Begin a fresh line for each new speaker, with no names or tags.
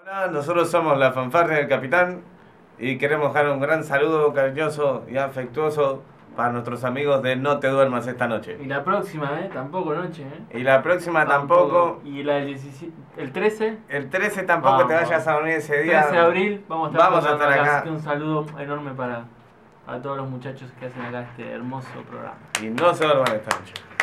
Nosotros somos la fanfarria del capitán y queremos dejar un gran saludo cariñoso y afectuoso para nuestros amigos de No Te Duermas Esta Noche.
Y la próxima, tampoco noche,
Y la próxima tampoco.
Y la del 17, el 13.
El 13 tampoco te vayas a dormir ese día.
13 de abril vamos a estar
acá.
Así que un saludo enorme para todos los muchachos que hacen acá este hermoso programa.
Y no se duerman esta noche.